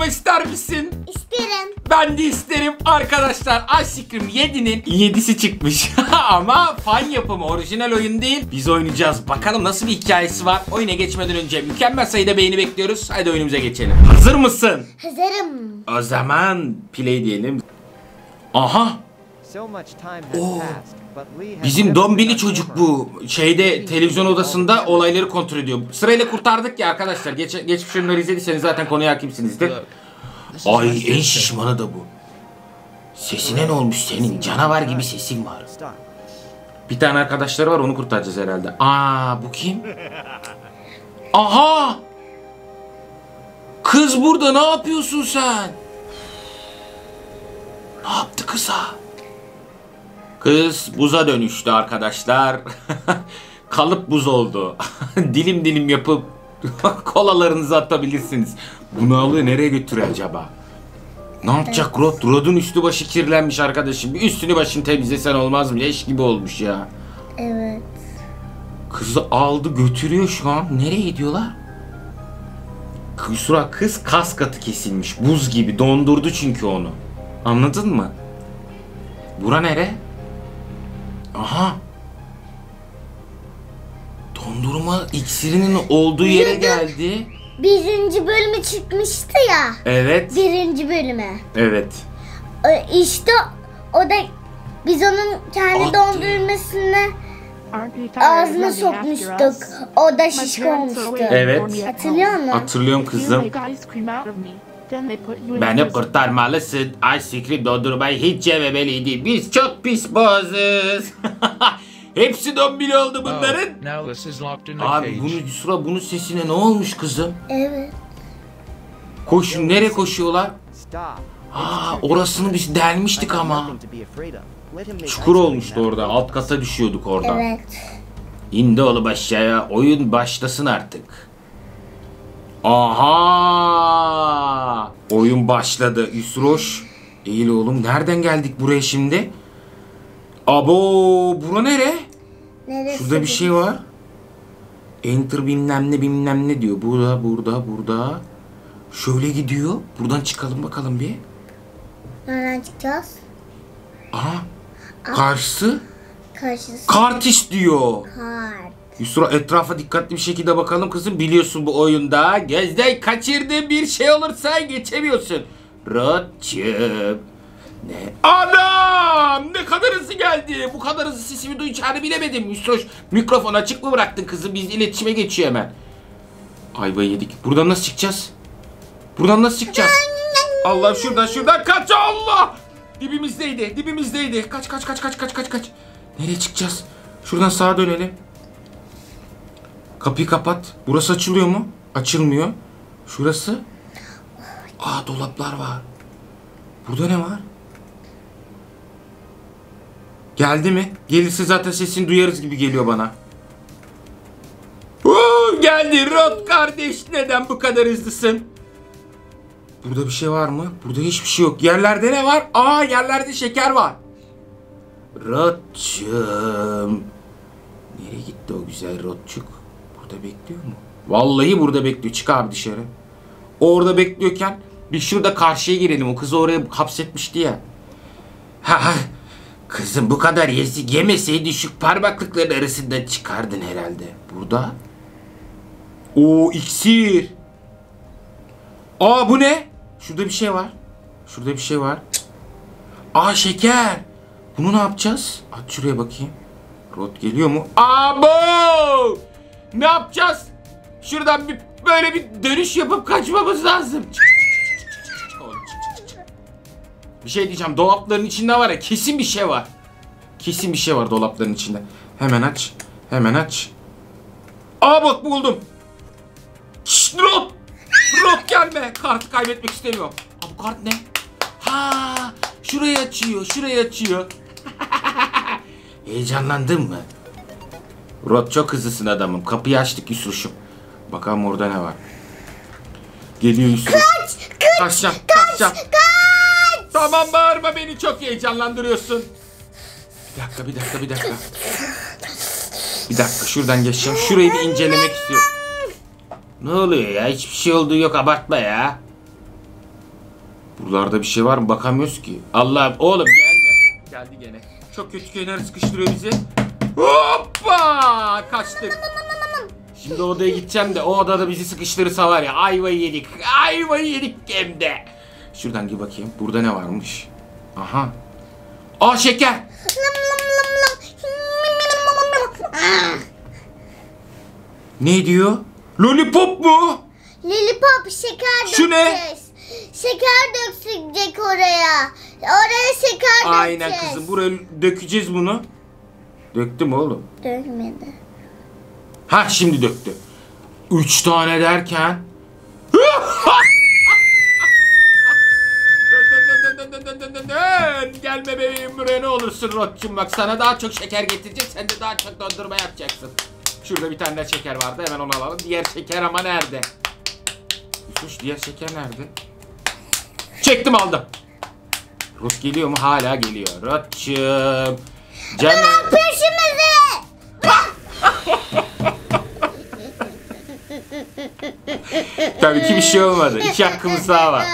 yapmamı ister misin? İsterim. Ben de isterim arkadaşlar. Ice Cream 7'nin 7'si çıkmış. Ama fan yapımı, orijinal oyun değil. Biz oynayacağız. Bakalım nasıl bir hikayesi var. Oyuna geçmeden önce mükemmel sayıda beğeni bekliyoruz. Hadi oyunumuza geçelim. Hazır mısın? Hazırım. O zaman play diyelim. Aha. Bizim dombili çocuk bu. Şeyde televizyon odasında olayları kontrol ediyor. Sırayla kurtardık ya arkadaşlar. Geçmiş oyunları izlediyseniz zaten konuya hakimsinizdir. Ay en şişmanı da bu. Sesine ne olmuş senin? Canavar gibi sesin var. Bir tane arkadaşları var, onu kurtaracağız herhalde. Aa, bu kim? Aha! Kız burada, ne yapıyorsun sen? Ne yaptı kıza? Kız buza dönüştü arkadaşlar. Kalıp buz oldu. Dilim dilim yapıp kolalarınızı atabilirsiniz. Bunu alıyor, nereye götürüyor acaba? Ne yapacak Rod? Rod'un üstü başı kirlenmiş arkadaşım. Bir üstünü başını temizlesen olmaz mı? Leş gibi olmuş ya. Evet. Kızı aldı götürüyor şu an. Nereye gidiyorlar? Kız kas katı kesilmiş. Buz gibi. Dondurdu çünkü onu. Anladın mı? Bura nere? Aha. Dondurma iksirinin olduğu yere geldi. Birinci bölümü çıkmıştı ya. Evet. Birinci bölümü. Evet. İşte o da biz onun kendi Attı. dondurmasını ağzına sokmuştuk. O da şişko olmuştu. Evet. Hatırlıyor musun? Hatırlıyorum kızım. Beni kurtarmalısın. Ice Cream dondurmayı hiç yememeliydi. Biz çok pis boğazız. Hepsi dombili oldu bunların. Abi bunun sesine ne olmuş kızım? Evet. Koşun, nereye koşuyorlar? Aa, orasını biz delmiştik ama. Çukur olmuştu orada. Alt kata düşüyorduk orada. Evet. İndi oğlum aşağıya. Oyun başlasın artık. Aha! Oyun başladı. Yusroş. Eğil oğlum. Nereden geldik buraya şimdi? Abo! Bura nere? Neresi? Şurada bir şey var. Enter bilmem ne diyor. Burada. Şöyle gidiyor. Buradan çıkalım bakalım bir. Nereden çıkacağız? Aha. Karşısı. Karşısı. Kart istiyor. Kart. Yusra, etrafa dikkatli bir şekilde bakalım kızım. Biliyorsun bu oyunda gözden kaçırdığın bir şey olursa geçemiyorsun. Rodçum. Ne? Anam! Ne kadar hızlı geldi. Bu kadar hızlı sesimi duyacağını bilemedim. Yusra, mikrofon açık mı bıraktın kızım? Biz iletişime geçiyor hemen. Ayvayı yedik. Buradan nasıl çıkacağız? Allah, şuradan kaç, Allah! Dibimizdeydi. Kaç. Nereye çıkacağız? Şuradan sağa dönelim. Kapıyı kapat. Burası açılıyor mu? Açılmıyor. Şurası. Aa, dolaplar var. Burada ne var? Geldi mi? Gelirse zaten sesini duyarız gibi geliyor bana. Geldi Rod kardeş. Neden bu kadar hızlısın? Burada bir şey var mı? Burada hiçbir şey yok. Yerlerde ne var? Aa, yerlerde şeker var. Rodçum. Nereye gitti o güzel Rodçuk? Burada bekliyor mu? Vallahi burada bekliyor. Çık abi dışarı. O orada bekliyorken biz şurada karşıya girelim. O kızı oraya hapsetmişti ya. Ha. Kızım bu kadar yemeseydi şu parmaklıkların arasından çıkardın herhalde. Burada. Oo, iksir. Aa, bu ne? Şurada bir şey var. Aa, şeker. Bunu ne yapacağız? At şuraya bakayım. Rod geliyor mu? Abo! Ne yapacağız? Şuradan böyle bir dönüş yapıp kaçmamız lazım. Bir şey diyeceğim. Dolapların içinde var ya, kesin bir şey var. Kesin bir şey var dolapların içinde. Hemen aç. Aa, bak buldum. Şşt, Rod gelme. Kartı kaybetmek istemiyorum. Aa, bu kart ne? Ha, şurayı açıyor. Heyecanlandın mı? Rod, çok hızlısın adamım. Kapıyı açtık Yusruş'um. Bakalım orada ne var. Geliyor Yusruş. Kaçacağım. Tamam, bağırma, beni çok heyecanlandırıyorsun. Bir dakika. Bir dakika, şuradan geçeceğim. Şurayı bir incelemek istiyorum. Ne oluyor ya? Hiçbir şey olduğu yok, abartma ya. Buralarda bir şey var mı? Bakamıyoruz ki. Allah oğlum gelme. Geldi gene. Çok kötü kenara sıkıştırıyor bizi. Hoppa! Kaçtık. Şimdi odaya gideceğim de o odada bizi sıkıştırırsa var ya ayvayı yedik. Ayvayı yedik hem de. Şuradan gir bakayım. Burada ne varmış? Aha. Aa şeker. Ne diyor? Lollipop mu? Lollipop şeker Şu ne? dökeceğiz. Şeker dökecek oraya. Oraya şeker Aynen dökeceğiz. kızım. Buraya dökeceğiz bunu. Döktüm oğlum. Dökmedi. Ha şimdi döktü. 3 tane derken. Gelme bebeğim buraya ne olursun Rotçum, bak sana daha çok şeker getireceğim, sen de daha çok dondurma yapacaksın. Şurada bir tane de şeker vardı, hemen onu alalım. Diğer şeker ama nerede? Yusuf diğer şeker nerede? Çektim aldım. Rot geliyor mu? Hala geliyor. Rotçum. Canım. Peşimizi. Tabii ki bir şey olmadı. 2 hakkımız daha var.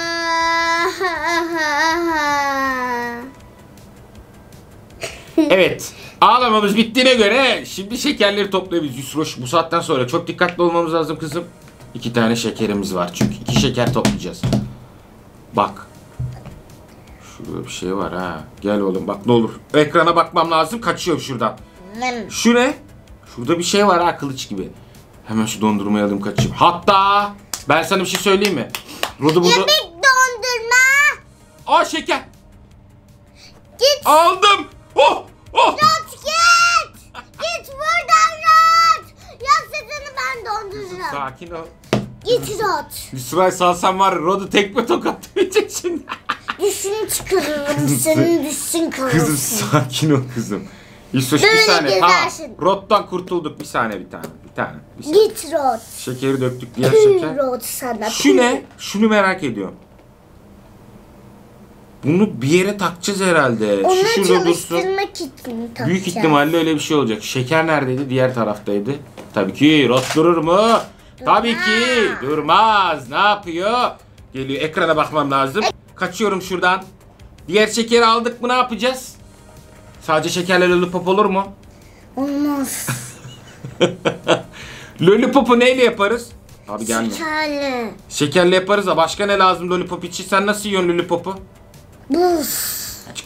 Evet. Ağlamamız bittiğine göre şimdi şekerleri toplayabiliriz. Yusroş, bu saatten sonra çok dikkatli olmamız lazım kızım. 2 tane şekerimiz var çünkü. 2 şeker toplayacağız. Bak. Şurada bir şey var ha. Gel oğlum bak ne olur. Ekrana bakmam lazım. Kaçıyorum şuradan. Şu ne? Şurada bir şey var ha, kılıç gibi. Hemen şu dondurmayı alayım kaçayım. Hatta ben sana bir şey söyleyeyim mi? Rodu burada... Yemek dondurma. Aa şeker. Git. Aldım. Oh! Oh! Rot git. Git buradan Rot. Yoksa seni ben donduracağım. Sakin ol. Git Rot. Yusra'yı salsam var ya, Rod'u tekme tokatlayacak şimdi. Dişini çıkarırım. Senin dişin kırılsın. Kızım sakin ol kızım. Yusuf bir Böyle saniye. Tamam. gezersin. Rod'dan kurtulduk. Bir saniye bir tane. Bir tane. Bir saniye. Git Rot. Şekeri döktük. Diğer şeker. Rot sana. Şu ne? Şunu merak ediyorum. Bunu bir yere takacağız herhalde. Onu Şu şurada dursun. çalıştırmak için takacağım. Büyük ihtimalle öyle bir şey olacak. Şeker neredeydi? Diğer taraftaydı. Tabii ki Rod durur mu? Tabii ki durmaz. Ne yapıyor? Geliyor. Ekrana bakmam lazım. Kaçıyorum şuradan. Diğer şekeri aldık mı ne yapacağız? Sadece şekerle lollipop olur mu? Olmaz. Lollipop'u neyle yaparız? Abi gelme. Şekerli. Şekerle yaparız da başka ne lazım lollipop için? Sen nasıl yiyorsun lollipop'u? Buz.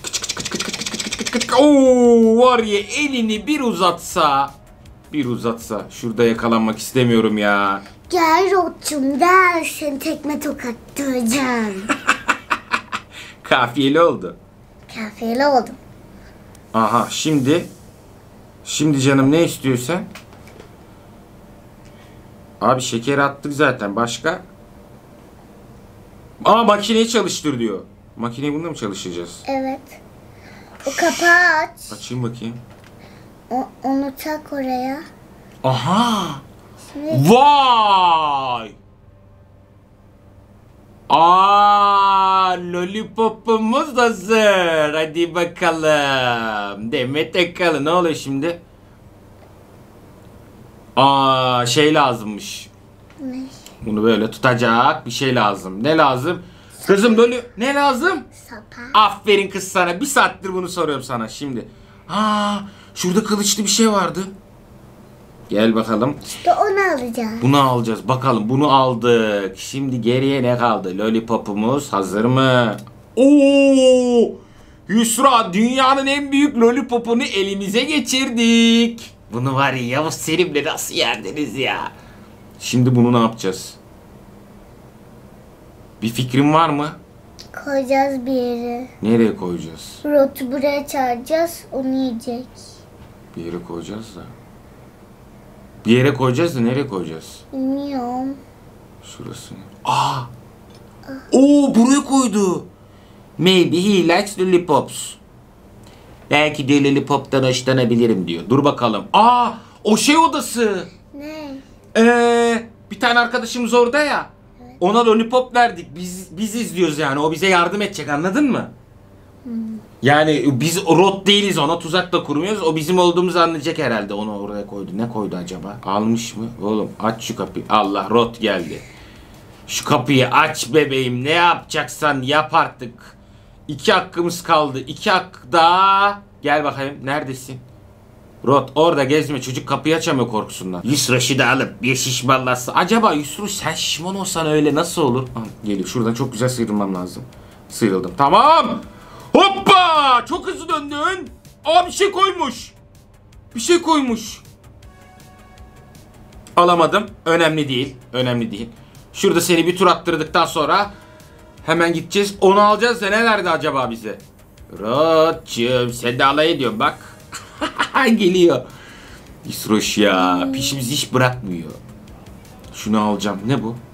Oo, var ya elini bir uzatsa. Bir uzatsa. Şurada yakalanmak istemiyorum ya. Gel Rot'cum gel. Seni tekme tokattıracağım. Kafiyeli oldu. Kafiyeli oldum. Aha şimdi. Şimdi canım ne istiyorsan. Abi şekeri attık zaten. Başka? Aa makineyi çalıştır diyor. Makineyi bunda mı çalışacağız? Evet. O kapağı aç. Açayım bakayım. Onu tak oraya. Aha! Şimdi Vay! Aa, lollipopumuz hazır. Hadi bakalım. Demet Akalın. Ne oluyor şimdi? Aa, şey lazımmış. ne? Bunu böyle tutacak bir şey lazım. Ne lazım? Kızım böyle ne lazım? Sapa. Aferin kız sana. Bir saattir bunu soruyorum sana şimdi. Aa, şurada kılıçlı bir şey vardı. Gel bakalım. İşte onu alacağım. Bunu alacağız. Bakalım bunu aldık. Şimdi geriye ne kaldı? Lollipopumuz hazır mı? Oo! Yusra, dünyanın en büyük lollipopunu elimize geçirdik. Bunu var ya Yavuz Selim'le nasıl yerdiniz ya? Şimdi bunu ne yapacağız? Bir fikrin var mı? Koyacağız bir yere. Nereye koyacağız? Rot'u buraya çağıracağız. Onu yiyecek. Bir yere koyacağız da. Bir yere koyacağız da nereye koyacağız? Bilmiyorum. Şurası. Aa! Oo, buraya koydu. Maybe he likes lollipops. Belki de lollipop'tan hoşlanabilirim diyor. Dur bakalım. Aa! O şey odası. Ne? Bir tane arkadaşımız orada ya. Evet. Ona lollipop verdik. Biz izliyoruz yani. O bize yardım edecek, anladın mı? Yani biz Rot değiliz, ona tuzak da kurmuyoruz. O bizim olduğumuzu anlayacak herhalde. Onu oraya koydu. Ne koydu acaba? Almış mı? Oğlum aç şu kapıyı. Allah, Rot geldi. Şu kapıyı aç bebeğim. Ne yapacaksan yap artık. 2 hakkımız kaldı. 2 hak daha. Gel bakayım. Neredesin? Rod orada gezme. Çocuk kapıyı açamıyor korkusundan. Yusra'şı da alıp bir şişmanlasın. Acaba Yusra sen şişman olsan öyle nasıl olur? Geliyor. Şuradan çok güzel sıyrılmam lazım. Sıyrıldım. Tamam. Hoppa. Çok hızlı döndün. Aa bir şey koymuş. Bir şey koymuş. Alamadım. Önemli değil. Önemli değil. Şurada seni bir tur attırdıktan sonra hemen gideceğiz. Onu alacağız da ne verdi acaba bize? Rod'cum sen de alay ediyorsun bak. Geliyor. İsroş ya. Peşimizi hiç bırakmıyor. Şunu alacağım. Ne bu?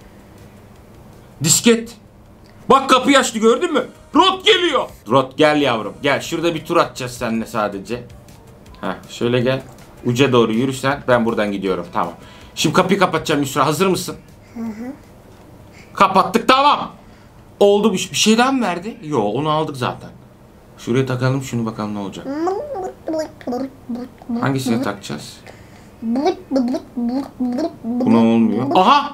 Disket. Bak kapıyı açtı gördün mü? Rod geliyor. Rod gel yavrum. Gel şurada bir tur atacağız seninle sadece. Heh, şöyle gel. Uca doğru yürürsen ben buradan gidiyorum. Tamam. Şimdi kapıyı kapatacağım Yusra. Hazır mısın? Hı. Kapattık tamam. Oldu bir şey daha mı verdi? Yo onu aldık zaten. Şuraya takalım şunu bakalım ne olacak. Hangisini takacağız? Buna olmuyor. Aha!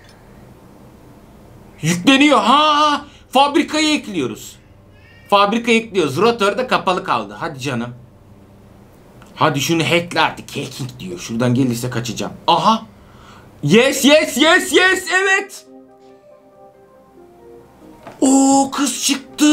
Yükleniyor. Ha! Fabrikayı ekliyoruz. Fabrikayı ekliyoruz. Rotor da kapalı kaldı. Hadi canım. Hadi şunu hackle artık. Hacking diyor. Şuradan gelirse kaçacağım. Aha! Yes yes yes yes evet. Oo kız çıktı.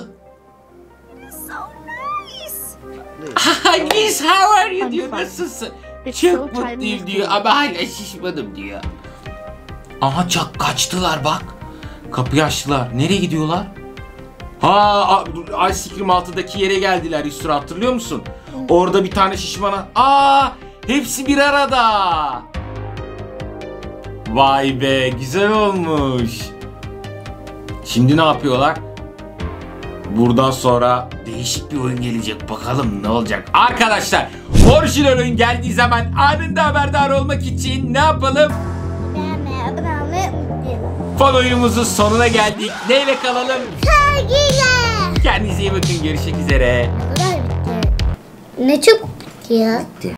Yes, how are you diyor. Nasılsın? Çok mutluyum diyor ama hala şişmadım diyor. Aha kaçtılar bak. Kapıyı açtılar. Nereye gidiyorlar? Ha, Ice Cream 6'daki yere geldiler Yusra hatırlıyor musun? Orada bir tane şişmana. Hepsi bir arada. Vay be güzel olmuş. Şimdi ne yapıyorlar? Buradan sonra değişik bir oyun gelecek. Bakalım ne olacak? Arkadaşlar orijinal oyun geldiği zaman anında haberdar olmak için ne yapalım? Fan oyunumuzun sonuna geldik. Neyle kalalım? Sevgiyle. Kendinize iyi bakın. Görüşmek üzere. Ne çok bitti ya.